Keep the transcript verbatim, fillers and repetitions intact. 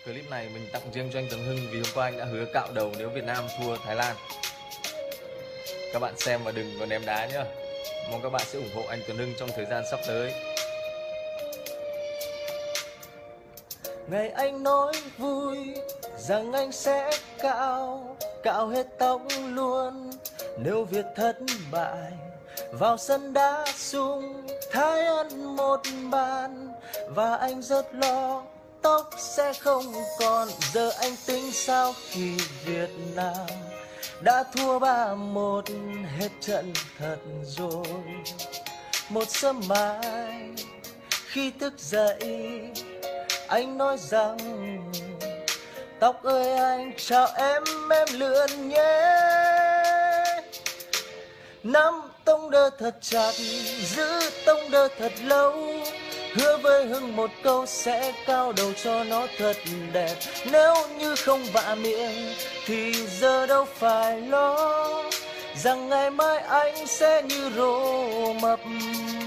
Clip này mình tặng riêng cho anh Tuấn Hưng vì hôm qua anh đã hứa cạo đầu nếu Việt Nam thua Thái Lan. Các bạn xem và đừng có ném đá nhá. Mong các bạn sẽ ủng hộ anh Tuấn Hưng trong thời gian sắp tới. Ngày anh nói vui rằng anh sẽ cạo, cạo hết tóc luôn nếu Việt thất bại. Vào sân đá sung Thái ăn một bàn và anh rất lo tóc sẽ không còn. Giờ anh tính sao khi Việt Nam đã thua ba một, hết trận thật rồi. Một sớm mai khi thức dậy anh nói rằng tóc ơi anh chào em, em lượn nhé. Nắm tông đơ thật chặt, giữ tông đơ thật lâu, hứa với Hưng một câu sẽ cao đầu cho nó thật đẹp. Nếu như không vạ miệng thì giờ đâu phải lo rằng ngày mai anh sẽ như rô mập.